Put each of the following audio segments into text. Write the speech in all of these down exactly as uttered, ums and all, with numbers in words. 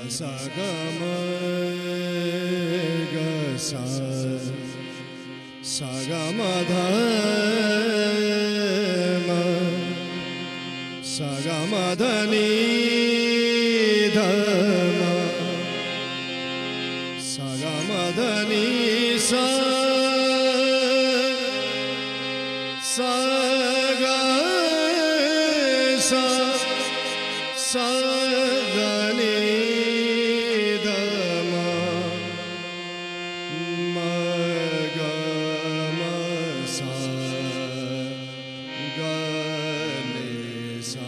सा ग म ग सा सा ग म ध म सा ग म ध नि ध म सा ग म ध नि सा सा ग सा सा ग नि ध म म ग म सा ग नि सा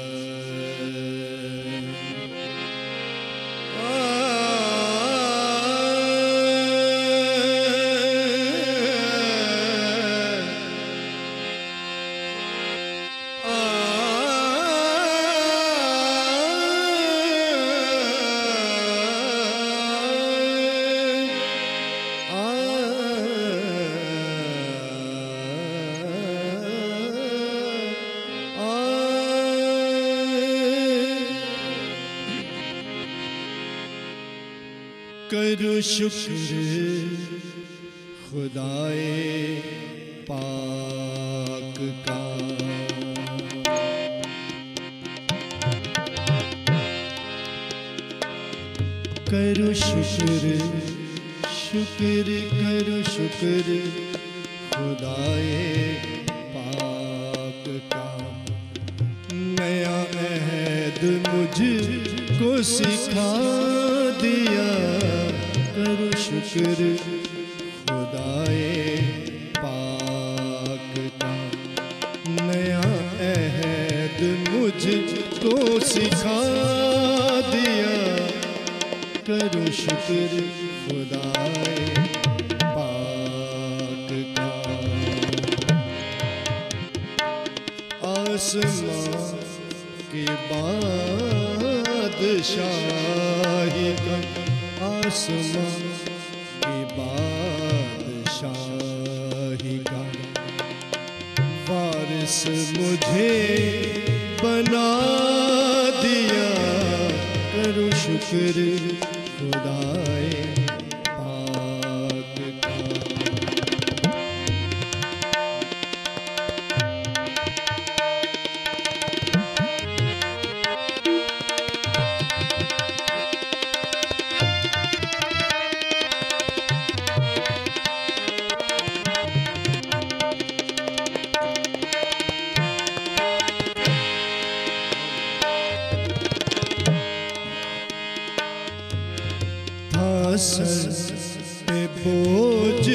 करूं शुक्र खुदाए पाक का, करूं शुक्र शुक्र करूं शुक्र खुदाए पाक का। नया अहद मुझको सिखा दिया, करूं शुक्र खुदाए पाक का। नया अहद मुझको सिखा दिया, करूं शुक्र खुदाए पाक का। आसमां के बादशाही का, आसमां की बादशाही का वारिस मुझे बना दिया, करूं शुक्र खुदाए पाक का। सर पे बोझ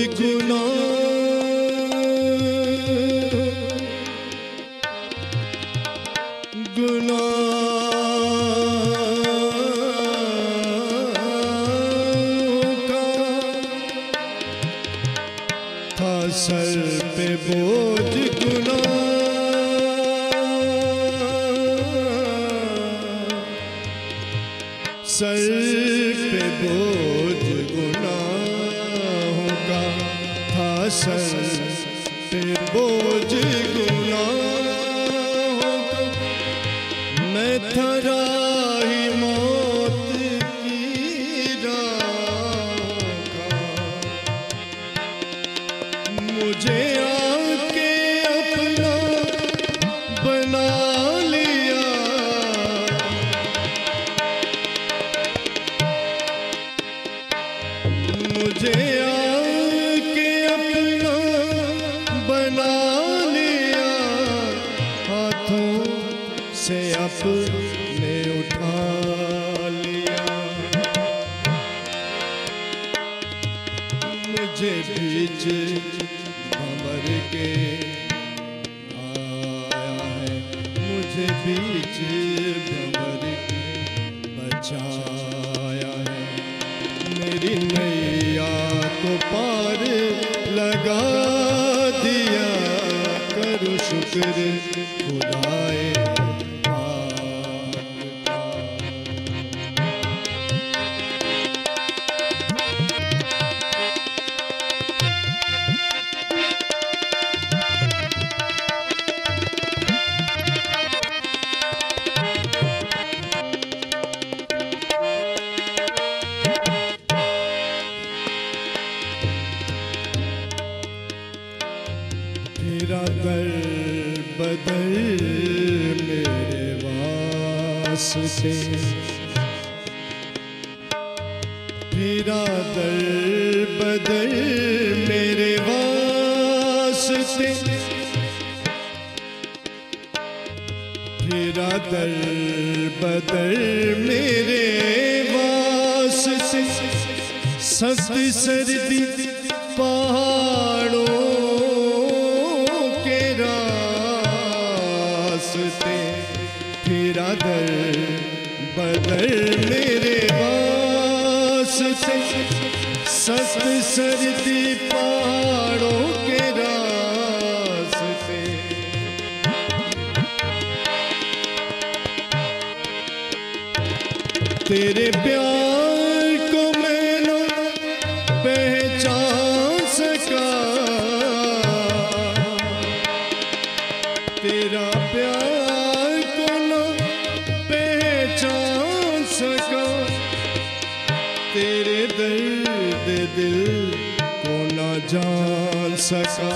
गुनाह गुनाह का था, सर पे बोझ गुनाह, सर पे बोझ गुनाहों का था, सर पे बोझ गुनाहों का। मैं था राही मौत की राह का, मुझे आके अपना बना लिया, मुझे आके अपना बना लिया। हाथों से अपने उठा लिया, मुझे बीच भंवर के आया है, मुझे बीच भंवर के बचाया है। मेरी नैया को पार लगा दिया, करूं शुक्र खुदाए पाक का। फिरा दर बदर मेरे वास्ते, फिरा दर बदर मेरे वास्ते, फिरा दर बदर मेरे वास्ते। सख्त सर्दी पहाड़ों के रास्ते, फिरा दर बदर मेरे वास्ते। सख्त सर्दी पहाड़ों के रास्ते, तेरे प्यार को मैं न पहचान सका, तेरा प्यार को न पहचान सका, तेरे दर्द दिल को न जान सका।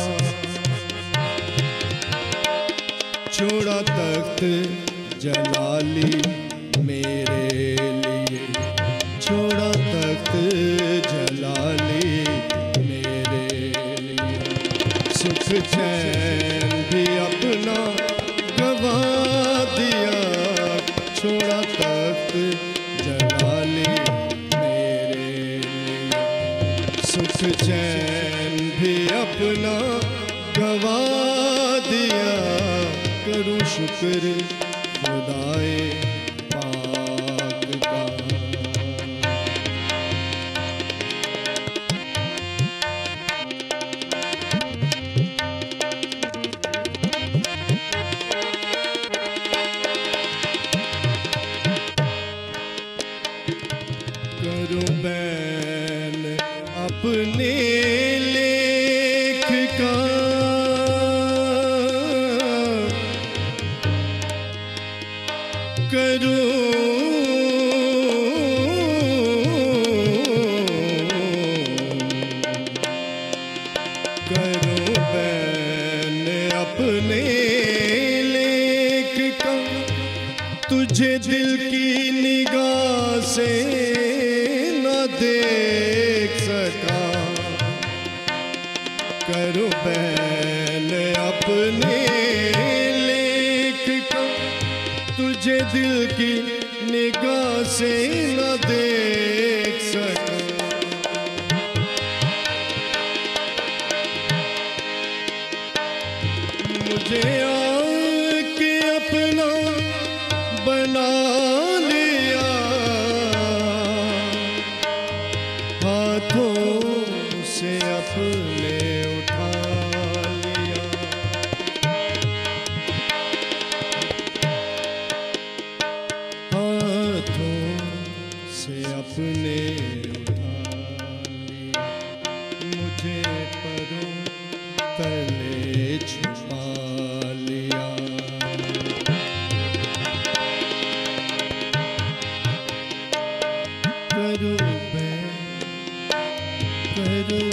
छोड़ा तख्त जलाली मेरे लिए, छोड़ा तख्त जलाली मेरे लिए। सुख चैन भी अपना गवा दिया, छोड़ा तख्त जलाली मेरे लिए। सुख चैन भी अपना गवा दिया, करूं शुक्र खुदाए पाक का। करूं बैन अपने लेख का, करूं करूं बैन अपने लेख का। तुझे दिल की निगाह से न देख सका, करूं बैन अपने लेख का। तुझे दिल की निगाह से न देख सका। मुझे आके अपना बना लिया, हाथों से अपने उठा लिया। हाथों से अपने उठा लिया, मुझे परों तले छुपा लिया। करूं मैं करूं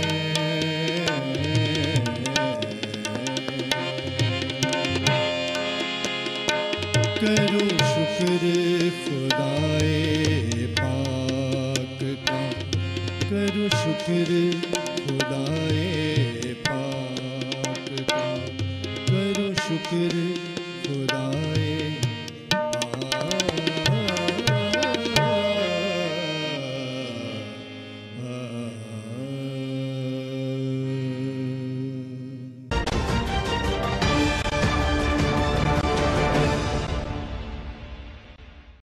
करूं शुक्र खुदाए पाक का, करूं शुक्र खुदाए पाक का, करूं शुक्र